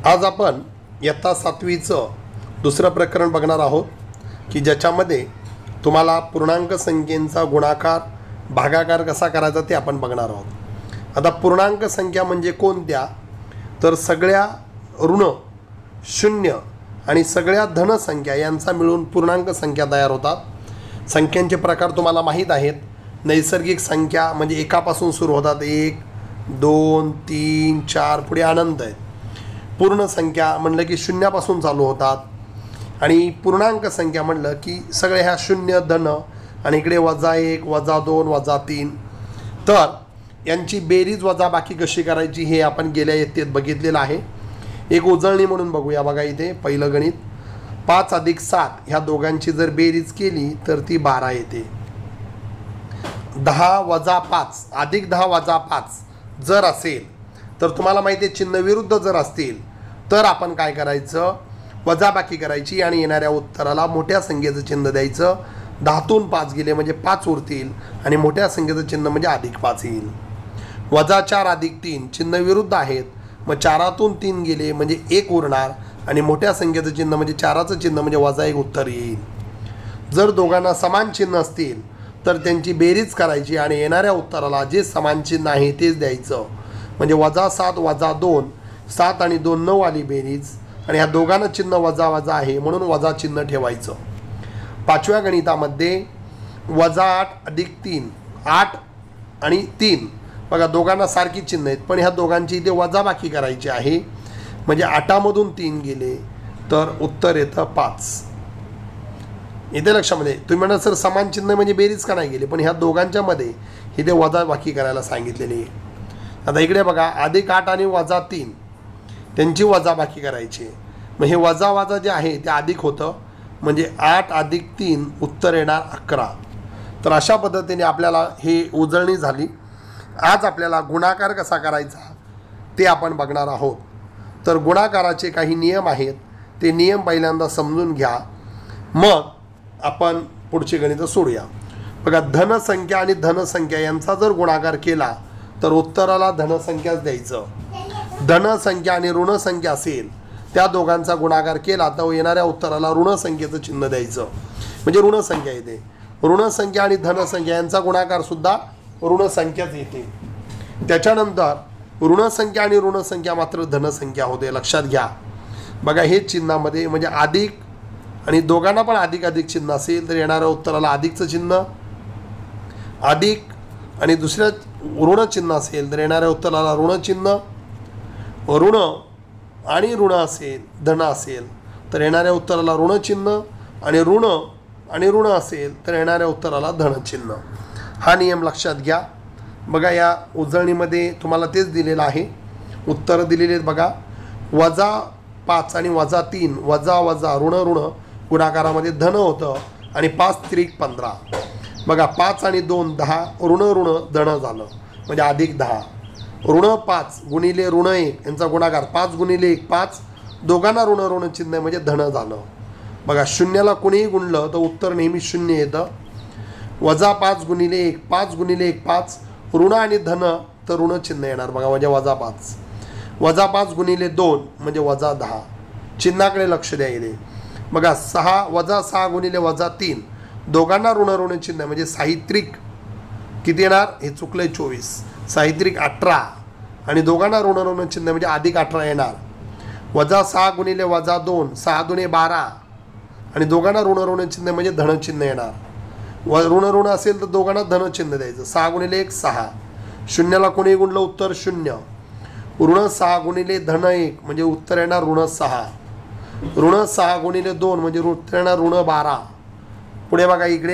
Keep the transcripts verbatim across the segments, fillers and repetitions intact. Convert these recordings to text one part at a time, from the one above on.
आज आपण इयत्ता सातवीचं दुसरं प्रकरण बघणार आहोत की ज्याच्यामध्ये तुम्हाला पूर्णांक संख्येचा गुणाकार भागाकार कसा करायचा ते आपण बघणार आहोत। आता पूर्णांक संख्या म्हणजे कोणत्या, तर सगळ्या ऋण शून्य आणि सगळ्या धन संख्या यांचा मिळून पूर्णांक संख्या तयार होतात। संख्यांचे प्रकार तुम्हाला माहीत आहेत। नैसर्गिक संख्या म्हणजे एकापासून सुरू होतात, एक दोन तीन चार पुढे अनंत आहेत। पूर्ण संख्या म्हणलं की शून्यापासून चालू होतात आणि पूर्णांक संख्या म्हणलं की सगळे ह्या शून्य धन आणि इकडे वजा एक वजा दोन वजा तीन। तर यांची बेरीज वजा बाकी कशी करायची हे आपण गेल्या इयत्तेत बघितलेलं आहे। एक उजळणी म्हणून बघूया। बघा इथे पहिलं गणित, पाच अधिक सात ह्या दोघांची जर बेरीज केली तर ती बारा येते। दहा वजा पाच अधिक दहा वजा पाच जर असेल तर तुम्हाला माहिती आहे चिन्ह विरुद्ध जर असतील तर आपण काय करायचं, वजाबाकी करायची आणि येणाऱ्या उत्तराला मोठ्या संख्येचं चिन्ह द्यायचं। दहातून पाच गेले म्हणजे पाच उरतील आणि मोठ्या संख्येचं चिन्ह म्हणजे अधिक पाच येईल। वजा चार अधिक तीन चिन्ह विरुद्ध आहेत, मग चारातून तीन गेले म्हणजे एक उरणार आणि मोठ्या संख्येचं चिन्ह म्हणजे चाराचं चिन्ह म्हणजे वजा एक उत्तर येईल। जर दोघांना समान चिन्ह असतील तर त्यांची बेरीज करायची आणि येणाऱ्या उत्तराला जे समान चिन्ह आहे तेच द्यायचं। म्हणजे वजा सात वजा दोन, सात आणि दोन नऊ आली बेरीज आणि ह्या दोघांना चिन्ह वजा वजा आहे म्हणून वजा चिन्ह ठेवायचं। पाचव्या गणितामध्ये वजा आठ अधिक तीन, आठ आणि तीन बघा दोघांना सारखी चिन्ह आहेत पण ह्या दोघांची इथे वजाबाकी करायची आहे। म्हणजे आठामधून तीन गेले तर उत्तर येतं पाच। इथे लक्षामध्ये तुम्ही म्हणा सर समान चिन्ह म्हणजे बेरीज का नाही गेली, पण ह्या दोघांच्या मध्ये इथे वजाबाकी करायला सांगितलेली आहे। आता इकडे बघा अधिक आठ आणि वजा तीन त्यांची वजाबाकी करायची। मग हे वजा वजा जे आहे ते अधिक होतं म्हणजे आठ अधिक तीन उत्तर येणार अकरा। तर अशा पद्धतीने आपल्याला हे उजळणी झाली। आज आपल्याला गुणाकार कसा करायचा ते आपण बघणार आहोत। तर गुणाकाराचे काही नियम आहेत, ते नियम पहिल्यांदा समजून घ्या, मग आपण पुढची गणितं सोडूया। बघा धनसंख्या आणि धनसंख्या यांचा जर गुणाकार केला तर उत्तराला धनसंख्याच द्यायचं। धनसंख्या आणि ऋणसंख्या असेल त्या दोघांचा गुणाकार केला तर येणाऱ्या उत्तराला ऋणसंख्येचं चिन्ह द्यायचं, म्हणजे ऋणसंख्या येते। ऋणसंख्या आणि धनसंख्या यांचा गुणाकार सुद्धा ऋणसंख्याच येते। त्याच्यानंतर ऋणसंख्या आणि ऋणसंख्या मात्र धनसंख्या होते, लक्षात घ्या। बघा हे चिन्हामध्ये म्हणजे अधिक आणि दोघांना पण अधिक अधिक चिन्ह असेल तर येणाऱ्या उत्तराला अधिकचं चिन्ह, अधिक आणि दुसऱ्या ऋण चिन्ह असेल तर येणाऱ्या उत्तराला ऋण चिन्ह, ऋण आणि ऋण असेल धन असेल तर येणाऱ्या उत्तराला ऋण चिन्ह आणि ऋण आणि ऋण असेल तर येणाऱ्या उत्तराला धन चिन्ह। हा नियम लक्षात घ्या। बघा या उजळणीमध्ये तुम्हाला तेच दिलेलं आहे, उत्तरं दिलेली आहेत। बघा वजा पाच आणि वजा तीन वजा वजा ऋण ऋण गुणाकारामध्ये धन होतं आणि पाच त्रिक पंधरा। बघा पाच आणि दोन दहा, ऋण ऋण धन झालं म्हणजे अधिक दहा। ऋण पाच गुणिले ऋण एक यांचा गुणाकार पाच गुणिले एक पाच, दोघांना ऋण ऋण चिन्ह म्हणजे धन झालं। बघा शून्याला कोणीही गुणलं तर उत्तर नेहमी शून्य येतं। वजा पाच गुणिले एक, पाच गुणिले एक पाच, ऋण आणि धन तर ऋण चिन्ह येणार। बघा म्हणजे वजा पाच, वजा पाच गुणिले दोन म्हणजे वजा दहा। चिन्हाकडे लक्ष द्यायले। बघा सहा वजा सहा गुणिले वजा तीन, दोघांना ऋण ऋण चिन्ह म्हणजे साहित्रिक किती येणार, हे चुकलंय चोवीस, साहित्रिक अठरा आणि दोघांना ऋण ऋण चिन्ह म्हणजे अधिक अठरा येणार। वजा सहा गुणिले वजा दोन, सहा दुणे बारा आणि दोघांना ऋण ऋण चिन्ह म्हणजे धन चिन्ह येणार। व ऋण ऋण असेल तर दोघांना धन चिन्ह द्यायचं। सहा गुणिले एक सहा, शून्याला कोणी गुणलं उत्तर शून्य। ऋण सहा गुणिले धन एक म्हणजे उत्तर येणार ऋण सहा। ऋण सहा गुणिले दोन म्हणजे उत्तर येणार ऋण बारा। पुढे बघा इकडे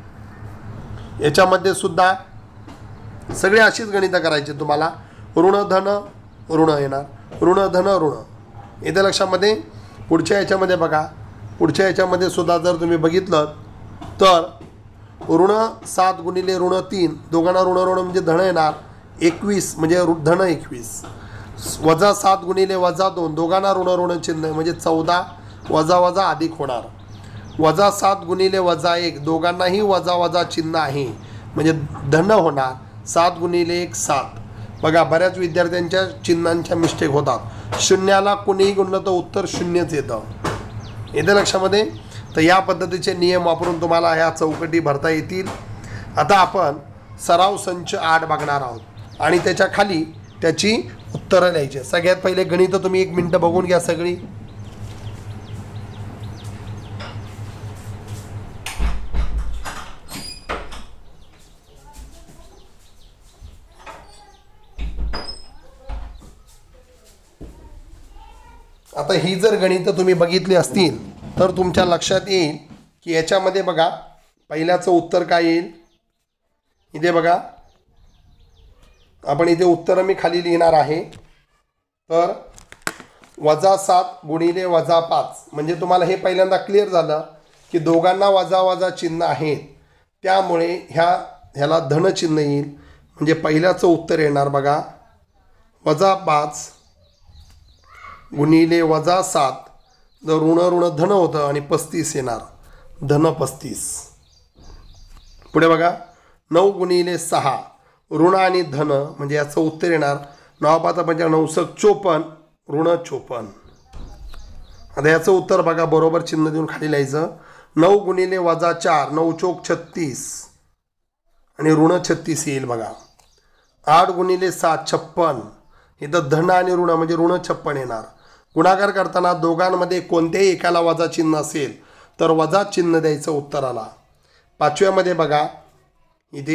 याच्यामध्ये सुद्धा सगळे अशीच गणितं करायची तुम्हाला। ऋण धन ऋण येणार, ऋण धन ऋण। इथे लक्षामध्ये पुढच्या याच्यामध्ये बघा, पुढच्या याच्यामध्ये सुद्धा जर तुम्ही बघितलं तर ऋण सात गुणिले ऋण तीन, दोघांना ऋण ऋण म्हणजे धन येणार एकवीस म्हणजे धन एकवीस। वजा सात गुणिले वजा दोन, दोघांना ऋण ऋण चिन्ह म्हणजे चौदा, वजा वजा अधिक होणार। वजा सात गुणिले वजा एक, दोघांनाही वजा वजा चिन्ह आहे म्हणजे धन होणार। सात गुणिले एक सात, बघा बऱ्याच विद्यार्थ्यांच्या चिन्हांच्या मिस्टेक होतात. शून्याला कुणीही गुणलं तर उत्तर शून्यच येतं. येतं लक्षामध्ये. तर या पद्धतीचे नियम वापरून तुम्हाला ह्या चौकटी भरता येतील. आता आपण सराव संच आठ बघणार आहोत आणि त्याच्या खाली त्याची उत्तरं लिहायची. सगळ्यात पहिले गणित तुम्ही एक मिनटं बघून घ्या सगळी. आता ही जर गणितं तुम्ही बघितली असतील तर तुमच्या लक्षात येईल की याच्यामध्ये बघा पहिल्याचं उत्तर काय येईल. इथे बघा आपण इथे उत्तर मी खाली लिहिणार आहे. तर वजा सात गुणिले वजा पाच म्हणजे तुम्हाला हे पहिल्यांदा क्लिअर झालं की दोघांना वजा वजा चिन्ह आहेत, त्यामुळे ह्या ह्याला धन चिन्ह येईल. म्हणजे पहिल्याचं उत्तर येणार बघा वजा पाच गुणिले वजा सात. जर ऋण ऋण धन होतं आणि पस्तीस येणार धन पस्तीस. पुढे बघा नऊ गुणिले सहा ऋण आणि धन म्हणजे याचं उत्तर येणार नऊ पाच म्हणजे नऊसक चोपन्न ऋण चोपन्न. आता याचं उत्तर बघा बरोबर चिन्ह देऊन खाली लिहायचं. नऊ गुणिले वजा चार नऊ चोक छत्तीस आणि ऋण छत्तीस येईल बघा. आठ गुणिले सात छप्पन इथं धन आणि ऋण म्हणजे ऋण छप्पन येणार. गुणाकार करताना दोघांमध्ये कोणत्याही एकाला वजा चिन्ह असेल तर वजा चिन्ह द्यायचं उत्तराला. पाचव्यामध्ये बघा इथे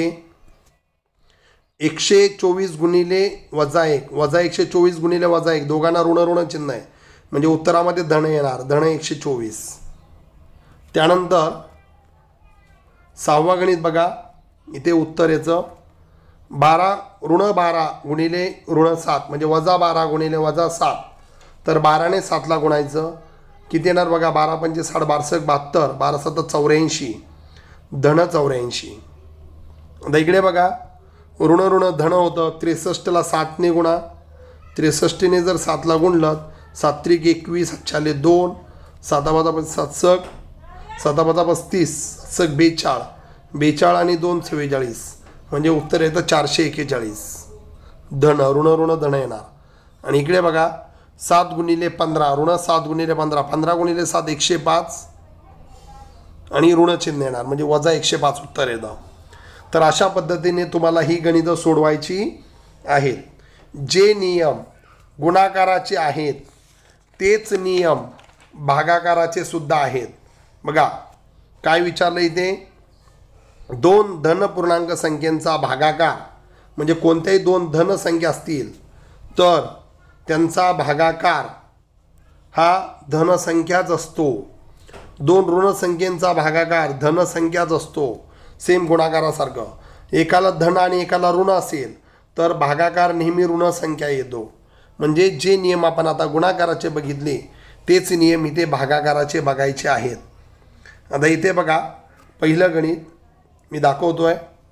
एकशे चोवीस गुणिले वजा एक वजा एकशे चोवीस गुणिले वजा एक दोघांना ऋण ऋण चिन्ह आहे म्हणजे उत्तरामध्ये धन येणार धन एकशे चोवीस. त्यानंतर सहावा गणित बघा इथे उत्तर याचं बारा ऋण बारा गुणिले ऋण सात म्हणजे वजा बारा गुणिले वजा सात. तर बाराने सातला गुणायचं किती येणार बघा बारा पंचे साठ बारसक बहात्तर बारा सात चौऱ्याऐंशी धन चौऱ्याऐंशी. आता इकडे बघा ऋण ऋण धन होतं त्रेसष्टला सातने गुणा. त्रेसष्टने जर सातला गुणलं सात त्रिक एकवीस छाले दोन साता पाचा पस्तीस सात सक साता पाचा पस्तीस सक बेचाळ बेचाळ आणि दोन चव्वेचाळीस म्हणजे उत्तर येतं चारशे एक्केचाळीस धन ऋण ऋण धन येणार. आणि इकडे बघा सात गुणिले पंधरा ऋण सात गुणिले पंधरा पंधरा गुणिले सात एकशे पाच आणि ऋण चिन्ह येणार म्हणजे वजा एकशे पाच उत्तर येतं. तर अशा पद्धतीने तुम्हाला ही गणितं सोडवायची आहेत. जे नियम गुणाकाराचे आहेत तेच नियम भागाकाराचे सुद्धा आहेत. बघा काय विचारलं इथे दोन धन पूर्णांक संख्येचा भागाकार म्हणजे कोणत्याही दोन धन संख्या असतील तर त्यांचा भागाकार हा धनसंख्याच असतो. दोन ऋण संख्येचा भागाकार धनसंख्याच असतो. सेम गुणाकारासारखं एकाला धन आणि एकाला ऋण असेल तर भागाकार नेहमी ऋण संख्या येतो. म्हणजे जे नियम आपण आता गुणाकाराचे बघितले तेच नियम इथे भागाकाराचे बघायचे आहेत. आता इथे बघा पहिलं गणित मी दाखवतोय.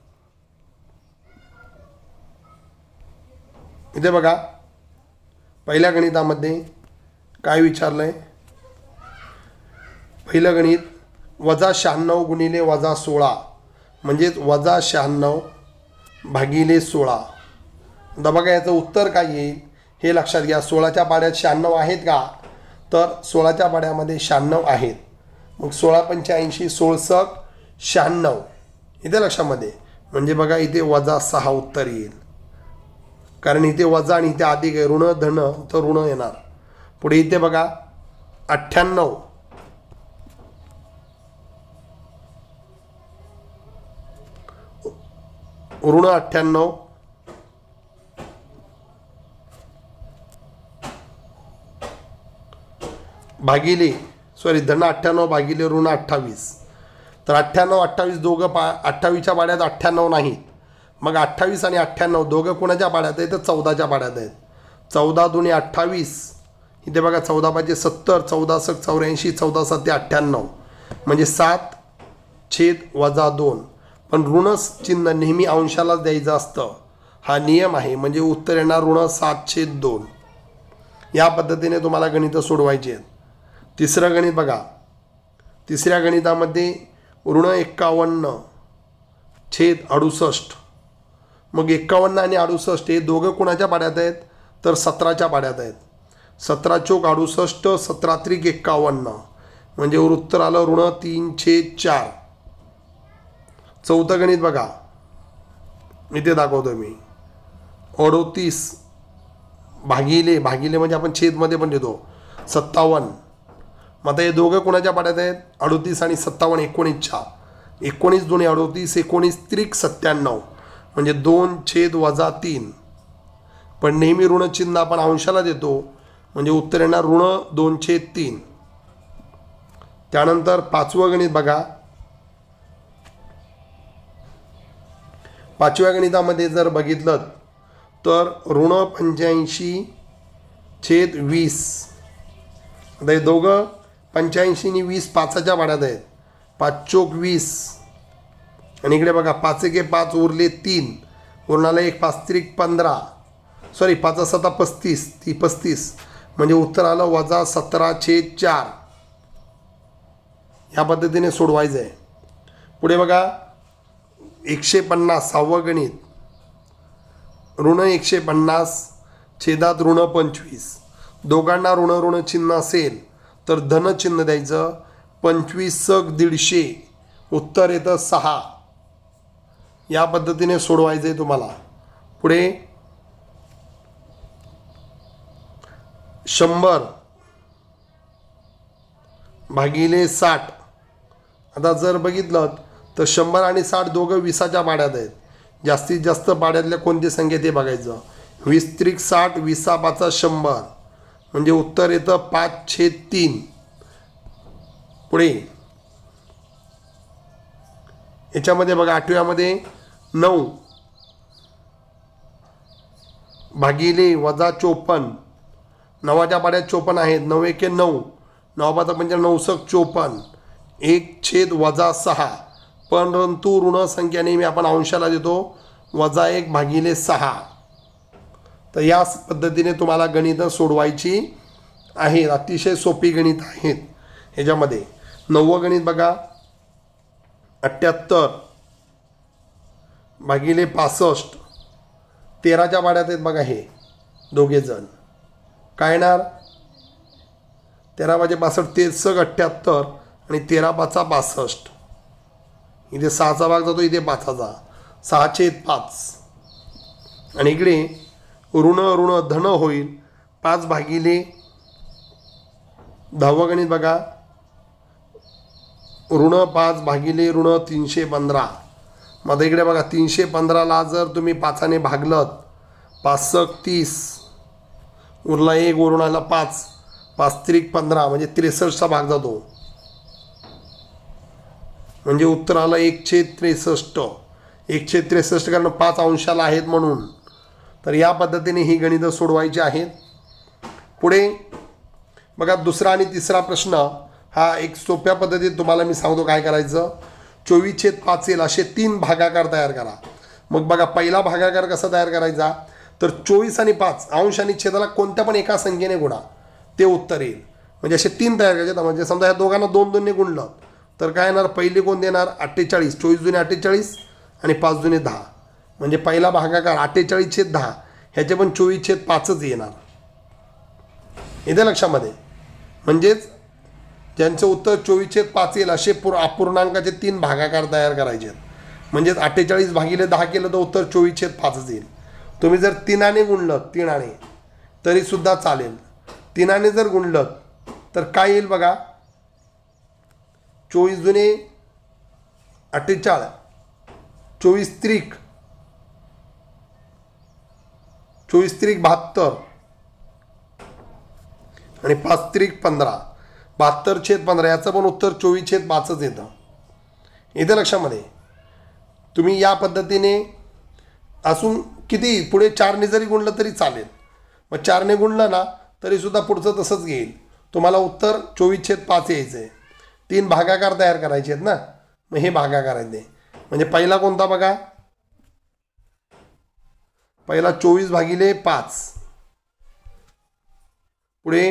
इथे बघा पहिल्या गणितामध्ये काय विचारलं आहे. पहिलं गणित वजा शहाण्णव गुणिले वजा सोळा म्हणजेच वजा शहाण्णव भागिले सोळा. आता बघा याचं उत्तर काय येईल हे लक्षात घ्या. सोळाच्या पाड्यात शहाण्णव आहेत का तर सोळाच्या पाड्यामध्ये शहाण्णव आहेत. मग सोळा पंच्याऐंशी सोळसक शहाण्णव इथे लक्षामध्ये म्हणजे बघा इथे वजा सहा उत्तर येईल कारण इथे वजा आणि इथे अधिक आहे ऋण धन तर ऋण येणार. पुढे इथे बघा अठ्ठ्याण्णव ऋण अठ्ठ्याण्णव भागिले सॉरी धन अठ्ठ्याण्णव भागिले ऋण अठ्ठावीस. तर अठ्ठ्याण्णव अठ्ठावीस दोघं पा अठ्ठावीसच्या पाड्यात अठ्ठ्याण्णव नाहीत. मग अठ्ठावीस आणि अठ्ठ्याण्णव दोघं कोणाच्या पाड्यात आहेत तर चौदाच्या पाड्यात आहेत. चौदा दुने अठ्ठावीस इथे बघा चौदा पाचशे सत्तर चौदा सक चौऱ्याऐंशी चौदा सत्ते अठ्ठ्याण्णव म्हणजे सात छेद वजा दोन. पण ऋण चिन्ह नेहमी अंशालाच द्यायचं असतं हा नियम आहे म्हणजे उत्तर येणार ऋण सात छेद दोन. या पद्धतीने तुम्हाला गणितं सोडवायची आहेत. तिसरं गणित बघा तिसऱ्या गणितामध्ये ऋण एक्कावन्न छेद अडुसष्ट मग एक्कावन्न आणि अडुसष्ट हे दोघं कोणाच्या पाड्यात आहेत, तर सतराच्या पाड्यात आहेत. सतरा चोक अडुसष्ट, सतरा त्रिक एक्कावन्न, म्हणजे उत्तर आलं ऋण तीन छेद चार. चौथं गणित बघा, इथे दाखवतो मी. अडोतीस भागिले भागिले म्हणजे आपण छेदमध्ये पण देतो सत्तावन्न. मग आता हे दोघं कोणाच्या पाड्यात आहेत, अडोतीस आणि सत्तावन्न एकोणीसच्या. एकोणीस दोन्ही अडोतीस, एकोणीस त्रिक सत्त्याण्णव, म्हणजे दोन छेद वजा तीन. पण नेहमी ऋणचिन्ह आपण अंशाला देतो, म्हणजे उत्तर येणार ऋण दोन छेद तीन. त्यानंतर पाचवं गणित बघा. पाचव्या गणितामध्ये जर बघितलं तर ऋण पंच्याऐंशी छेद वीस. आता हे दोघं पंच्याऐंशी आणि वीस पाचाच्या पाड्यात आहेत. पाच चोक वीस, आणि इकडे बघा पाच एके पाच, उरले तीन, उरणाला एक, पाच त्रिक पंधरा, सॉरी पाच सता पस्तीस, ती पस्तीस, म्हणजे उत्तर आलं वजा सतरा छेद चार. ह्या पद्धतीने सोडवायचं आहे. पुढे बघा एकशे पन्नास सहावं गणित. ऋण एकशे पन्नास छेदात ऋण पंचवीस. दोघांना ऋण ऋण चिन्ह असेल तर धन चिन्ह द्यायचं. पंचवीस सक दीडशे, उत्तर येतं सहा. या पद्धतीने सोडवायचं आहे तुम्हाला. पुढे शंभर भागिले साठ. आता जर बघितलं तर शंभर आणि साठ दोघं विसाच्या पाड्यात आहेत. जास्तीत जास्त पाड्यातल्या कोणती संख्या ते बघायचं. वीस त्रिक साठ, विसा पाचा शंभर, म्हणजे उत्तर येतं पाच छेद तीन. पुढे याच्यामध्ये बघा आठव्यामध्ये नऊ भागिले वजा चोपन्न. नवाच्या पाड्यात चोपन्न आहेत. नऊ एके नऊ, नऊ पाचा पंचा नऊ सक चोपन्न, एक छेद वजा सहा. परंतु ऋण संख्या नेहमी आपण अंशाला देतो, वजा एक भागिले सहा. तर या पद्धतीने तुम्हाला गणितं सोडवायची आहेत. अतिशय सोपी गणित आहेत. ह्याच्यामध्ये नववं गणित बघा. अठ्ठ्याहत्तर भागिले पासष्ट, तेराच्या पाड्यात आहेत बघा हे दोघे जण. काय येणार, तेरा पाचे पासष्ट, तेर सग अठ्ठ्याहत्तर आणि तेरा पाचा पासष्ट. इथे सहाचा भाग जातो, इथे पाचाचा, सहा छेद पाच. आणि इकडे ऋण ऋण धन होईल. पाच भागिले दहावं गणित बघा. ऋण पाच भागिले ऋण तीनशे पंधरा. मग इकडे बघा तीनशे पंधराला जर तुम्ही पाचाने भागलत, पाच सक तीस, उरला एक, वरून आला पाच, पाच त्रिक पंधरा, म्हणजे त्रेसष्टचा भाग जातो, म्हणजे उत्तर आलं एक छेद त्रेसष्ट. एक छेद त्रेसष्ट कारण पाच अंशाला आहेत म्हणून. तर या पद्धतीने ही गणितं सोडवायची आहेत. पुढे बघा दुसरा आणि तिसरा प्रश्न हा एक सोप्या पद्धतीत तुम्हाला मी सांगतो काय करायचं. चोवीस छेद पाच येईल असे तीन भागाकार तयार करा. मग बघा पहिला भागाकार कसा तयार करायचा, तर चोवीस आणि पाच अंश आणि छेदाला कोणत्या पण एका संख्येने गुणा, ते उत्तर येईल. म्हणजे असे तीन तयार करायचे. म्हणजे समजा ह्या दोघांना दोन दोनने गुणलं तर काय येणार, पहिले कोण देणार अठ्ठेचाळीस. चोवीस जुने अठ्ठेचाळीस आणि पाच जुने दहा, म्हणजे पहिला भागाकार अठ्ठेचाळीस छेद दहा, ह्याचे पण चोवीस छेद पाचच येणार. येते लक्षामध्ये. म्हणजेच ज्यांचं उत्तर चोवीस छेद पाच येईल असे पूर अपूर्णांकाचे तीन भागाकार तयार करायचे आहेत. म्हणजेच अठ्ठेचाळीस भागिले दहा केलं तर उत्तर चोवीस छेद पाचच येईल. तुम्ही जर तीनाने गुणलं, तीनाने तरीसुद्धा चालेल. तीनाने जर गुणलं तर काय येईल बघा, चोवीस जुने अठ्ठेचाळीस, चोवीस त्रिक चोवीस त्रिक बहात्तर आणि पाच त्रिक पंधरा, बहात्तर छेद पंधरा, याचं पण उत्तर चोवीस छेद पाचच येतं. येतं लक्षामध्ये. तुम्ही या पद्धतीने असून किती पुढे चारने जरी गुणलं तरी चालेल. मग चारने गुणलं ना तरीसुद्धा पुढचं तसंच घेईल. तुम्हाला उत्तर चोवीस छेद पाच यायचं आहे. तीन भागाकार तयार करायचे आहेत ना, मग हे भागाकार आहेत. म्हणजे पहिला कोणता बघा, पहिला चोवीस भागिले पाच, पुढे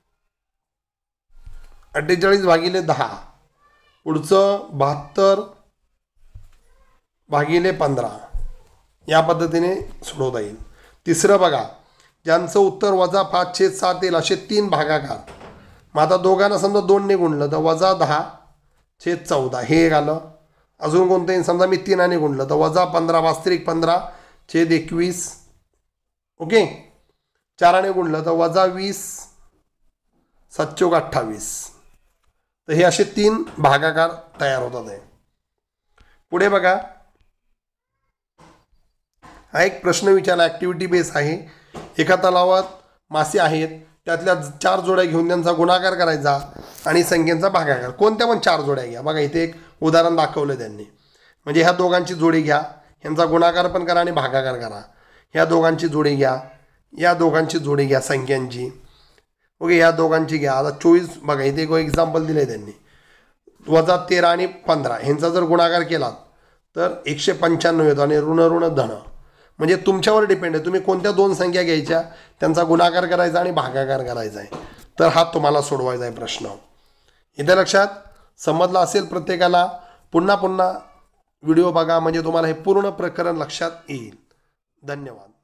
अठ्ठेचाळीस भागिले दहा, पुढचं बहात्तर भागिले पंधरा. या पद्धतीने सोडवता येईल. तिसरं बघा, ज्यांचं उत्तर वजा पाच छेद सात येईल असे तीन भागाकार. मग आता दोघांना समजा दोनने गुणलं तर वजा दहा छेद चौदा हे एक आलं. अजून कोणतं येईल, समजा मी तीनाने गुणलं तर वजा पंधरा वास्तविक पंधरा छेद एकवीस. ओके, चाराने गुणलं तर वजा वीस सच्चोक अठ्ठावीस. तर हे असे तीन भागाकार तयार होतात आहे. पुढे बघा, हा एक प्रश्न विचारला, ॲक्टिव्हिटी बेस आहे. एका तलावात मासे आहेत, त्यातल्या चार जोड्या घेऊन त्यांचा गुणाकार करायचा आणि संख्येचा भागाकार. कोणत्या पण चार जोड्या घ्या. बघा इथे एक उदाहरण दाखवलं त्यांनी. म्हणजे ह्या दोघांची जोडी घ्या, ह्यांचा गुणाकार पण करा आणि भागाकार करा. ह्या दोघांची जोडी घ्या, या दोघांची जोडी घ्या संख्यांची. ओके, या दोघांची घ्या. आता चोवीस बघा इथे एक एक्झाम्पल दिलं आहे त्यांनी. वजा तेरा आणि पंधरा ह्यांचा जर गुणाकार केला तर एकशे पंच्याण्णव येतो आणि ऋण ऋण धन. म्हणजे तुमच्यावर डिपेंड आहे, तुम्ही कोणत्या दोन संख्या घ्यायच्या, त्यांचा गुणाकार करायचा आणि भागाकार करायचा आहे. तर हा तुम्हाला सोडवायचा आहे प्रश्न. इथे लक्षात समजला असेल प्रत्येकाला. पुन्हा पुन्हा व्हिडिओ बघा म्हणजे तुम्हाला हे पूर्ण प्रकरण लक्षात येईल. धन्यवाद.